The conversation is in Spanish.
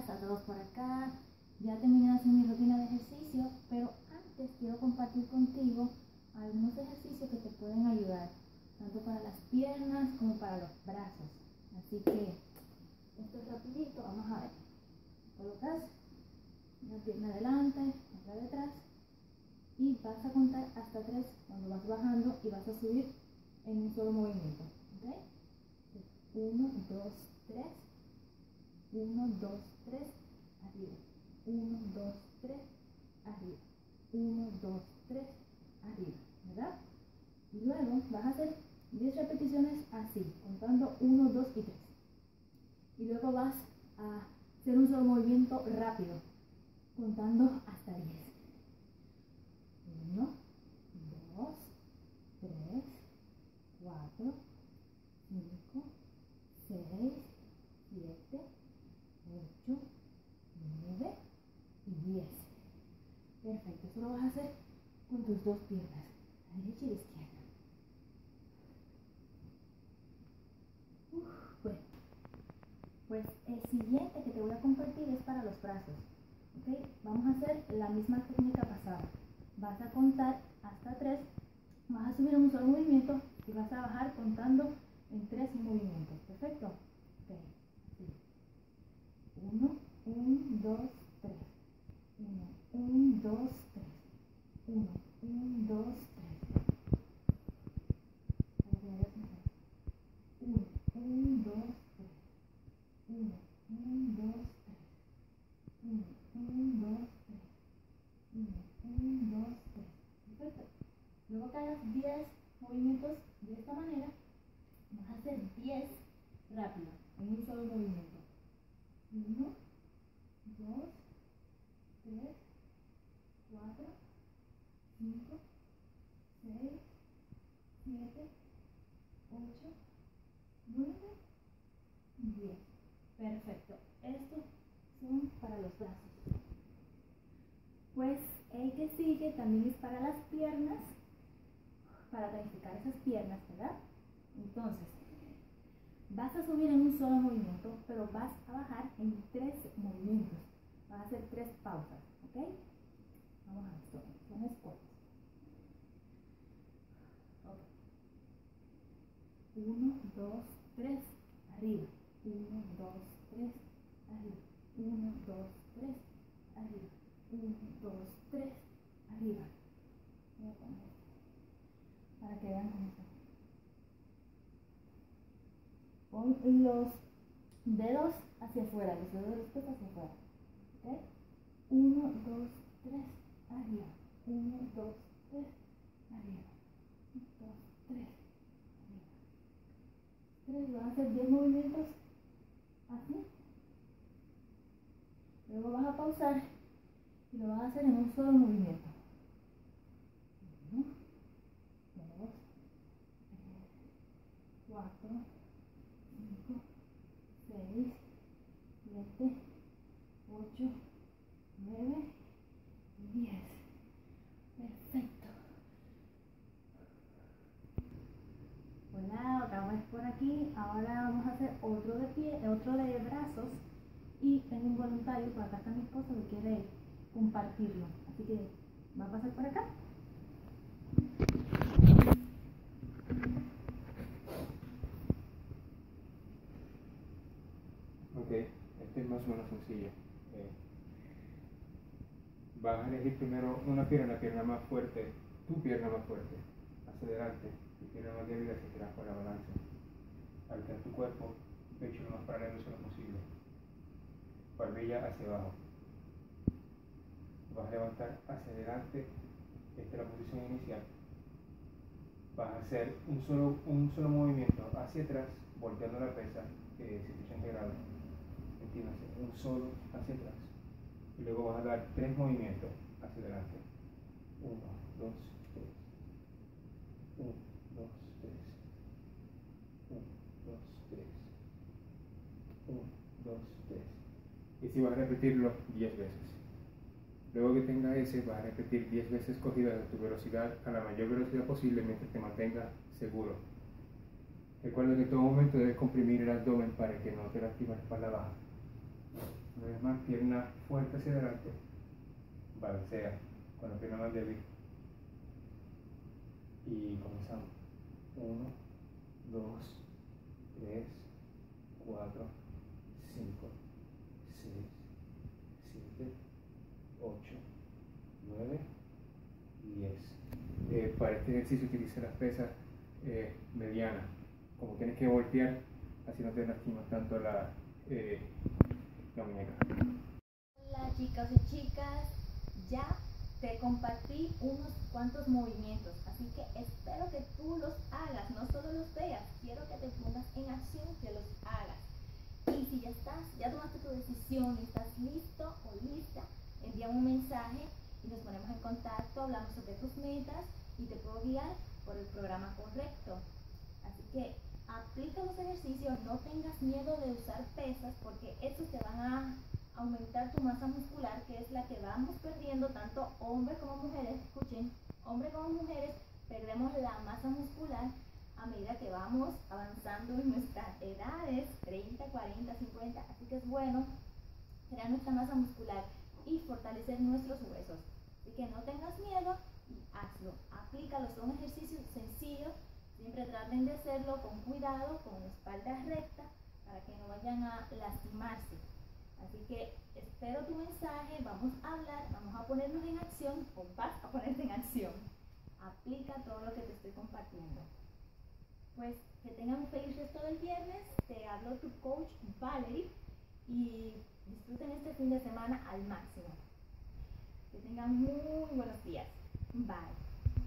acá, saltados por acá. Ya terminé de hacer mi rutina de ejercicio, pero antes quiero compartir contigo algunos ejercicios que te pueden ayudar, tanto para las piernas como para los brazos. Así que esto es rapidito, vamos a ver. Colocas una pierna adelante, otra detrás, y vas a contar hasta 3 cuando vas bajando y vas a subir en un solo movimiento. ¿Ok? 1, 2, 3, 1, 2, 3, arriba, 1, 2, 3, arriba, 1, 2, 3, arriba, ¿verdad? Y luego vas a hacer 10 repeticiones así, contando 1, 2 y 3. Y luego vas a hacer un solo movimiento rápido, contando hasta 10. 1, 2, 3, 4, 5, 6, 7, 8, 9 y 10. Perfecto, eso lo vas a hacer con tus dos piernas, la derecha y la izquierda. Bueno, pues el siguiente que te voy a compartir es para los brazos. ¿Ok? Vamos a hacer la misma técnica pasada. Vas a contar hasta 3, vas a subir en un solo movimiento y vas a bajar contando en 3 movimientos. ¿Perfecto? Ok. 1, 2, 3. 1, 2, 3. 1, 2, 3. 1, 2, 3. 1, 2, 3. 1, 2, 3. 1, 2, 3. Perfecto. Luego que hagas 10 movimientos de esta manera, vas a hacer 10 rápido, en un solo movimiento. 1, 2, 3, 4, 5, 6, 7, 8, 9 y 10. Perfecto. Estos son para los brazos. Pues el que sigue también es para las piernas, para tonificar esas piernas, ¿verdad? Entonces, vas a subir en un solo movimiento, pero vas a bajar en 3 movimientos. Vas a hacer 3 pausas, ¿ok? Vamos a esto, son escuelas. Ok. 1, 2, 3, arriba. 1, 2, 3, arriba. 1, 2, 3, arriba. 1, 2, 3, arriba. Voy a poner esto para que vean cómo está. Pon los dedos hacia afuera, los dedos de los pies hacia afuera. ¿Ok? 1, 2, 3, arriba. 1, 2, 3, arriba. 1, 2, 3, arriba. 3, vas a hacer 10 movimientos así. Luego vas a pausar y lo vas a hacer en un solo movimiento. 1, 2, 3, 4, 5, 6, 7, 8, 9 y 10. Perfecto. Hola, otra vez por aquí. Ahora vamos a hacer otro de pie, otro de brazos. Y tengo un voluntario, por acá está mi esposo que quiere compartirlo. Así que va a pasar por acá. Ok, este es más o menos sencillo. Vas a elegir primero una pierna más fuerte, tu pierna más fuerte, hacia adelante, tu pierna más débil hacia atrás con la balanza. Alzar tu cuerpo, pecho lo más paralelo lo posible, barbilla hacia abajo. Vas a levantar hacia adelante, esta es la posición inicial. Vas a hacer un solo movimiento hacia atrás, volteando la pesa 180 grados. Entiéndase, un solo hacia atrás. Y luego vas a dar 3 movimientos hacia adelante. 1, 2, 3. 1, 2, 3. 1, 2, 3. 1, 2, 3. Y si vas a repetirlo 10 veces. Luego que tengas ese, vas a repetir 10 veces corridas a tu velocidad, a la mayor velocidad posible mientras te mantengas seguro. Recuerda que en todo momento debes comprimir el abdomen para que no te lastimes la espalda baja. Una vez más, pierna fuerte hacia adelante, balancea con la pierna más débil y comenzamos. 1, 2, 3, 4, 5, 6, 7, 8, 9 y 10. Para este ejercicio utiliza las pesas medianas. Como tienes que voltear, así no te lastimas tanto la muñeca. Hola chicos y chicas, ya te compartí unos cuantos movimientos, así que espero que tú los hagas, no solo los veas, quiero que te pongas en acción, que los hagas. Y si ya tomaste tu decisión y estás listo o lista, envíame un mensaje y nos ponemos en contacto, hablamos sobre tus metas y te puedo guiar por el programa correcto. Así que aplica los ejercicios, no tengas miedo de usar pesas porque estos te van a aumentar tu masa muscular, que es la que vamos perdiendo, tanto hombres como mujeres. Escuchen, hombres como mujeres perdemos la masa muscular a medida que vamos avanzando en nuestras edades, 30, 40, 50, así que es bueno crear nuestra masa muscular y fortalecer nuestros huesos. Así que no tengas miedo y hazlo, aplícalo, son ejercicios sencillos, siempre traten de hacerlo con cuidado, con la espalda recta, para que no vayan a lastimarse. Así que espero tu mensaje, vamos a hablar, vamos a ponernos en acción o vas a ponerte en acción. Aplica todo lo que te estoy compartiendo. Pues que tengan un feliz resto del viernes, te habló tu coach Valerie y disfruten este fin de semana al máximo. Que tengan muy buenos días. Bye.